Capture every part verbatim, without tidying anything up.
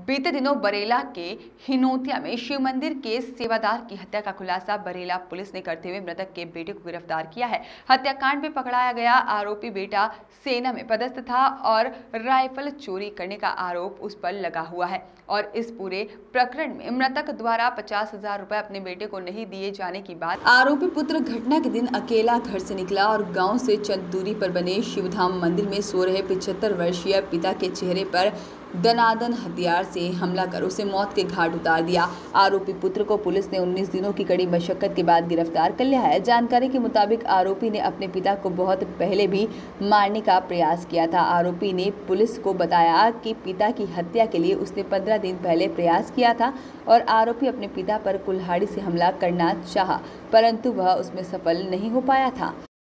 बीते दिनों बरेला के हिनोतिया में शिव मंदिर के सेवादार की हत्या का खुलासा बरेला पुलिस ने करते हुए मृतक के बेटे को गिरफ्तार किया है। हत्याकांड में पकड़ाया गया आरोपी बेटा सेना में पदस्थ था और राइफल चोरी करने का आरोप उस पर लगा हुआ है और इस पूरे प्रकरण में मृतक द्वारा पचास हजार रुपए अपने बेटे को नहीं दिए जाने की बात। आरोपी पुत्र घटना के दिन अकेला घर से निकला और गांव से चंद दूरी पर बने शिवधाम मंदिर में सो रहे पचहत्तर वर्षीय पिता के चेहरे पर दनादन हथियार से हमला कर उसे मौत के घाट उतार दिया। आरोपी पुत्र को पुलिस ने उन्नीस दिनों की कड़ी मशक्कत के बाद गिरफ्तार कर लिया है। जानकारी के मुताबिक आरोपी ने अपने पिता को बहुत पहले भी मारने का प्रयास किया था। आरोपी ने पुलिस को बताया कि पिता की हत्या के लिए उसने पंद्रह दिन पहले प्रयास किया था और आरोपी अपने पिता पर कुल्हाड़ी से हमला करना चाहा, परंतु वह उसमें सफल नहीं हो पाया था।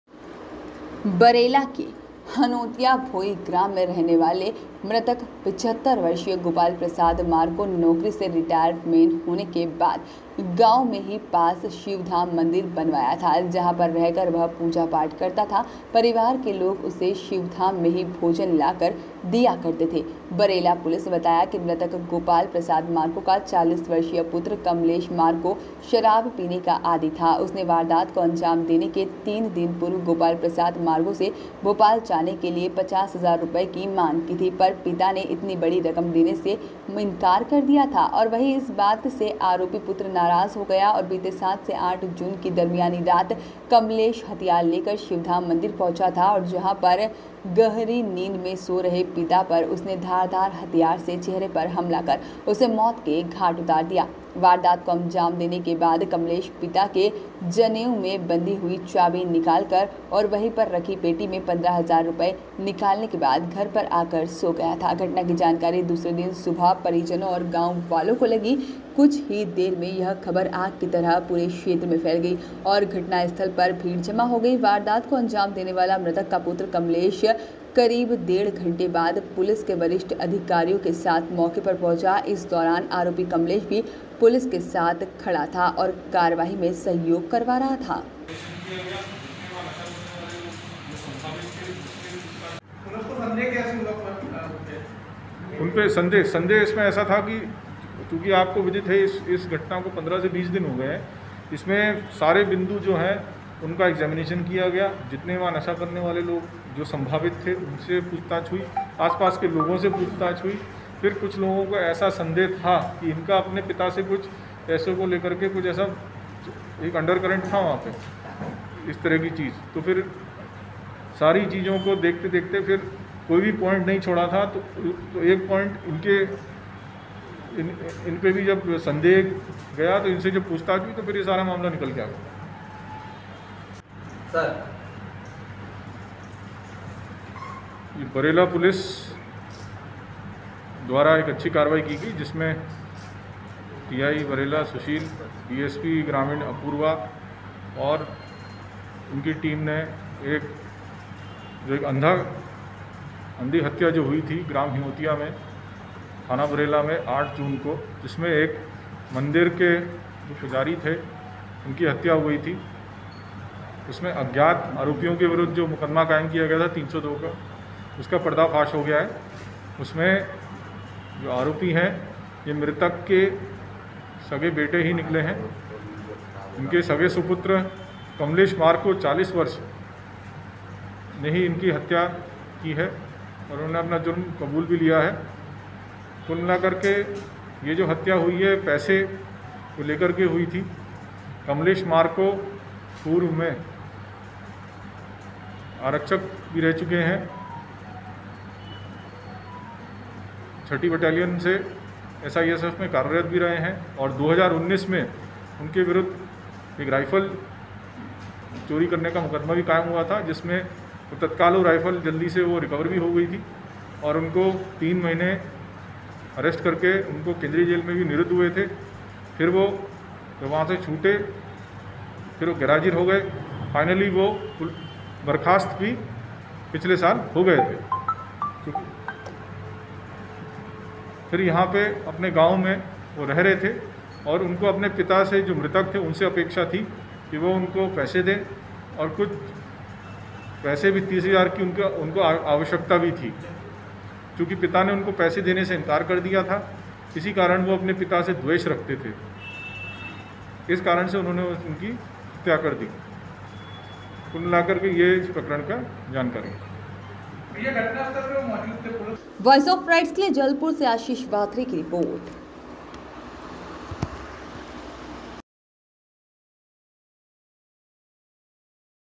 बरेला के हनोतिया भोई ग्राम में रहने वाले मृतक पचहत्तर वर्षीय गोपाल प्रसाद मार्को नौकरी से रिटायरमेंट होने के बाद गांव में ही पास शिवधाम मंदिर बनवाया था, जहां पर रहकर वह पूजा पाठ करता था। परिवार के लोग उसे शिवधाम में ही भोजन लाकर दिया करते थे। बरेला पुलिस ने बताया कि मृतक गोपाल प्रसाद मार्को का चालीस वर्षीय पुत्र कमलेश मार्को शराब पीने का आदी था। उसने वारदात को अंजाम देने के तीन दिन पूर्व गोपाल प्रसाद मार्को से भोपाल जाने के लिए पचास हजार रुपए की मांग की थी, पर पिता ने इतनी बड़ी रकम देने से इनकार कर दिया था और वही इस बात से आरोपी पुत्र नाराज हो गया और बीते सात से आठ जून की दरमियानी रात कमलेश हथियार लेकर शिवधाम मंदिर पहुंचा था और जहां पर गहरी नींद में सो रहे पिता पर उसने धारदार हथियार से चेहरे पर हमला कर उसे मौत के घाट उतार दिया। वारदात को अंजाम देने के बाद कमलेश पिता के जनेऊ में बंधी हुई चाबी निकालकर और वहीं पर रखी पेटी में पंद्रह हजार रुपए निकालने के बाद घर पर आकर सो गया था। घटना की जानकारी दूसरे दिन सुबह परिजनों और गांव वालों को लगी। कुछ ही देर में यह खबर आग की तरह पूरे क्षेत्र में फैल गई और घटनास्थल पर भीड़ जमा हो गई। वारदात को अंजाम देने वाला मृतक का पुत्र कमलेश करीब डेढ़ घंटे बाद पुलिस के वरिष्ठ अधिकारियों के साथ मौके पर पहुंचा। इस दौरान आरोपी कमलेश भी पुलिस के साथ खड़ा था और कार्रवाई में सहयोग करवा रहा था। उन पे संदेह संदेह इसमें ऐसा था कि क्योंकि आपको विदित है इस इस घटना को पंद्रह से बीस दिन हो गए हैं। इसमें सारे बिंदु जो हैं उनका एग्जामिनेशन किया गया। जितने वहाँ नशा करने वाले लोग जो संभावित थे उनसे पूछताछ हुई, आसपास के लोगों से पूछताछ हुई। फिर कुछ लोगों को ऐसा संदेह था कि इनका अपने पिता से कुछ पैसों को लेकर के कुछ ऐसा एक अंडर करंट था वहाँ पे, इस तरह की चीज़। तो फिर सारी चीज़ों को देखते देखते फिर कोई भी पॉइंट नहीं छोड़ा था। तो, तो एक पॉइंट इनके इन इन पे भी जब संदेह गया तो इनसे जब पूछताछ हुई तो फिर ये सारा मामला निकल के आ गया। सर, ये बरेला पुलिस द्वारा एक अच्छी कार्रवाई की गई, जिसमें टीआई बरेला सुशील, डीएसपी ग्रामीण अपूर्वा और उनकी टीम ने एक जो एक अंधा अंधी हत्या जो हुई थी ग्राम हिनोतिया में थाना बरेला में आठ जून को, जिसमें एक मंदिर के जो पुजारी थे उनकी हत्या हुई थी। उसमें अज्ञात आरोपियों के विरुद्ध जो मुकदमा कायम किया गया था तीन सौ दो का, उसका पर्दाफाश हो गया है। उसमें जो आरोपी हैं ये मृतक के सगे बेटे ही निकले हैं। इनके सगे सुपुत्र कमलेश मार्को चालीस वर्ष ने ही इनकी हत्या की है और उन्होंने अपना जुर्म कबूल भी लिया है। कुल मिलाकर के ये जो हत्या हुई है पैसे को लेकर के हुई थी। कमलेश मार्को पूर्व में आरक्षक भी रह चुके हैं, छठी बटालियन से एस आई एस एफ में कार्यरत भी रहे हैं और दो हज़ार उन्नीस में उनके विरुद्ध एक राइफ़ल चोरी करने का मुकदमा भी कायम हुआ था, जिसमें तो तत्काल वो राइफ़ल जल्दी से वो रिकवर भी हो गई थी और उनको तीन महीने अरेस्ट करके उनको केंद्रीय जेल में भी निरुद्ध हुए थे। फिर वो जब वहाँ से छूटे फिर वो गैरहाजिर हो गए। फाइनली वो बर्खास्त भी पिछले साल हो गए थे। फिर यहाँ पे अपने गांव में वो रह रहे थे और उनको अपने पिता से जो मृतक थे उनसे अपेक्षा थी कि वो उनको पैसे दें और कुछ पैसे भी तीस हज़ार की उनको उनको आवश्यकता भी थी। क्योंकि पिता ने उनको पैसे देने से इनकार कर दिया था इसी कारण वो अपने पिता से द्वेष रखते थे। इस कारण से उन्होंने उनकी हत्या कर दी। कुल मिलाकर के ये इस प्रकरण का जानकारी। वॉइस ऑफ राइट्स के लिए जलपुर से आशीष बाथरी की रिपोर्ट।